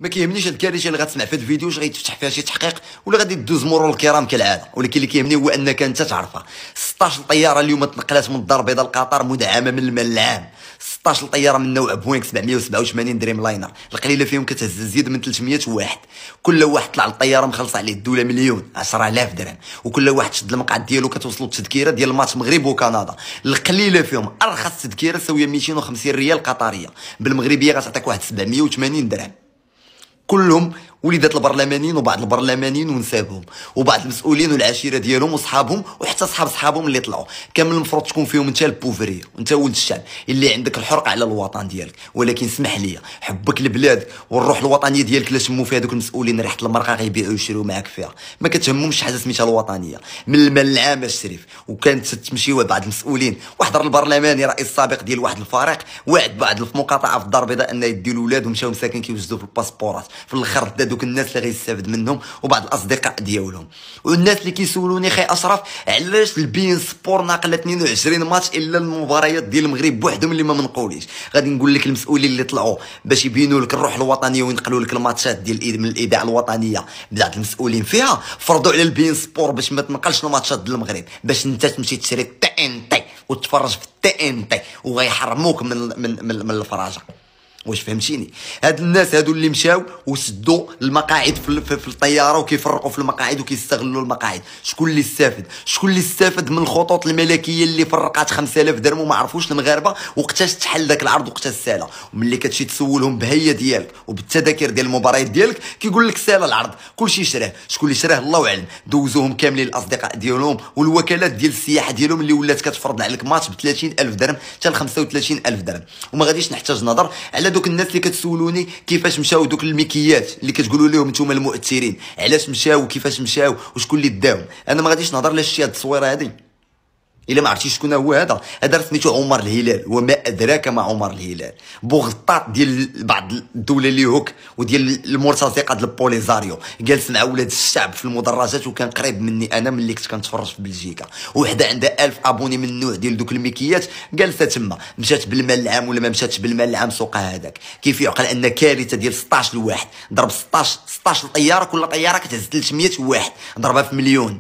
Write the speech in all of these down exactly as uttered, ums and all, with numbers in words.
ما كيهمنيش هاد الكارثه اللي غتسمع في هاد الفيديو واش غيتفتح فيها شي تحقيق ولا غادي دوز مرور الكرام كالعاده، ولكن اللي كيهمني هو انك انت تعرفها. ستطاش طياره اليوم تنقلات من الدار البيضاء لقطر مدعمه من المال العام. ستطاش طياره من نوع بوينغ سبعمية وسبعة وثمانين دريم لاينر، القليله فيهم كتهز زيد من ثلاثمية واحد. كل واحد طلع للطياره مخلص عليه الدوله مليون عشرة آلاف درهم، وكل واحد شد المقعد ديالو كتوصلوا التذكيره ديال الماتش المغرب وكندا. القليله فيهم ارخص تذكيره ساويه مئتين وخمسين ريال قطريه، بالمغربيه غتعطيك واحد سبعمية وثمانين درهم. كلهم وليدات البرلمانيين وبعض البرلمانيين ونسابهم وبعض المسؤولين والعشيره ديالهم وصحابهم وحتى صحاب صحابهم اللي طلعوا كامل. المفروض تكون فيهم انت البوفريه وانت ولد الشعب اللي عندك الحرقه على الوطن ديالك، ولكن اسمح لي حبك لبلادك والروح الوطنيه ديالك لا شموا فيها دوك المسؤولين ريحه المرقه غيبيعوا ويشريوا معاك فيها. ما كتهمهمش حاجه سميتها الوطنيه من المال العام الشريف. وكانت تمشي بعض المسؤولين وحضر البرلماني رئيس سابق ديال واحد الفريق وعد بعض المقاطعه في الدار البيضاء ان يديو الاولاد ومشاو مساكن كيوجدوا في الباسبورات. في الاخر دا دوك الناس اللي غيستافد منهم وبعض الاصدقاء ديالهم. والناس اللي كيسولوني خي اشرف علاش البين سبور ناقله اثنين وعشرين ماتش الا المباريات ديال المغرب بوحدهم اللي ما منقوليش. غادي نقول لك المسؤولين اللي طلعوا باش يبينوا لك الروح الوطنيه وينقلوا لك الماتشات ديال من الاذاعه الوطنيه بزاف المسؤولين فيها فرضوا على البين سبور باش ما تنقلش الماتشات ديال المغرب، باش انت تمشي تشري تي ان تي وتفرج في التي ان تي وغيحرموك من من من, من الفراجه. واش فهمتيني؟ هاد الناس هادو اللي مشاو وسدوا المقاعد في, في, في الطياره وكيفرقوا في المقاعد وكيستغلوا المقاعد. شكون اللي استفاد؟ شكون اللي استفاد من الخطوط الملكيه اللي فرقات خمسة آلاف درهم وما عرفوش المغاربه وقتاش تحل داك العرض وقتاش سالا؟ وملي كتمشي تسولهم بهيه ديالك وبالتذاكر ديال المباريات ديالك كيقول لك سالا العرض كلشي شراه. شكون اللي شراه؟ الله اعلم. دوزوهم كاملين الاصدقاء ديالهم والوكالات ديال السياحه ديالهم اللي ولات كتفرض عليك ماتش ب ثلاثين ألف درهم حتى ل خمسة وثلاثين ألف درهم. وما غاديش نحتاج نهضر على دوك الناس اللي كتسولوني كيفاش مشاو دوك الميكيات اللي كتقولوا لهم نتوما المؤثرين، علاش مشاو وكيفاش مشاو وشكون اللي داهم. انا ما غاديش نهضر لا شي هاد التصويره هادي الا ما عرفتيش شكون هو هذا. هذا سميتو عمر الهلال، وما ادراك ما عمر الهلال. بوغطاط ديال بعض الدوله اللي هوك وديال المرتزقه ديال البوليزاريو جالس مع ولاد الشعب في المدرجات وكان قريب مني انا ملي كنت كنتفرج في بلجيكا. وحده عندها ألف ابوني من النوع ديال دوك الميكيات جالسه تما. مشات بالمال العام ولا ما مشاتش بالمال العام سوقها هذاك. كيف يعقل ان كارثه ديال ستطاش لواحد ضرب ستطاش ستطاش طياره، كل طياره كتهز ثلاثمية واحد ضربها في مليون.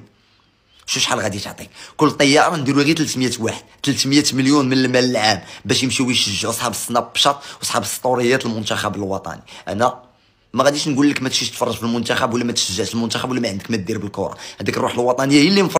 شو شحال غادي تعطي؟ كل طياره نديروا غير ثلاثمية واحد، ثلاثمية مليون من المال العام باش يمشيو يشجعوا اصحاب السناب شات واصحاب السطوريات المنتخب الوطني. انا ما غاديش نقول لك ما تمشيش تفرج في المنتخب ولا ما تشجعش المنتخب ولا ما عندك ما دير بالكره. هذيك الروح الوطنيه هي اللي